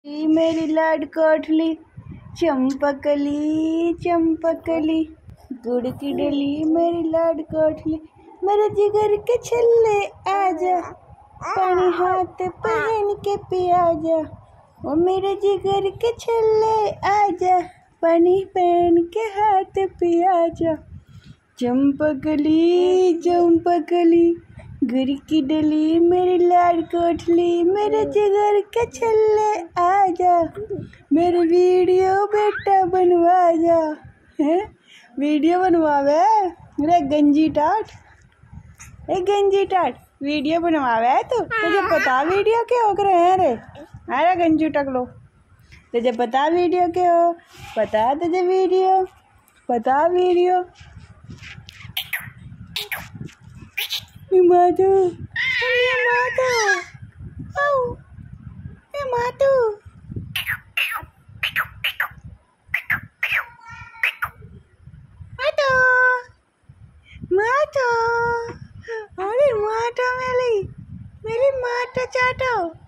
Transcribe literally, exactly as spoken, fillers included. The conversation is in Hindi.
ई मेरी लाड कोठली चंपकली चंपकली, गुड़ की डली मेरी लाड कोठली। मेरे जिगर के छल्ले आजा, पानी हाथ पहन के पिया जा। ओ मेरे जिगर के छल्ले आजा, पानी पहन के हाथ पिया जा। चंपकली चंपकली, गुड़ की डली मेरी लाड कोठली। मेरे जिगर के छल्ले आजा, मेरे वीडियो बेटा बनवा जा। है वीडियो बनवावे मेरे गंजी टाट, ए गंजी टाट वीडियो बनवावे तो तुझे पता वीडियो के हो रहे हैं रे। अरे गंजू टकलो, तुझे पता वीडियो के हो, पता तुझे वीडियो, पता वीडियो। माधु माधु आओ ए माधु, माधु माधु, अरे माधु मेरी मेरी माधु चाटो।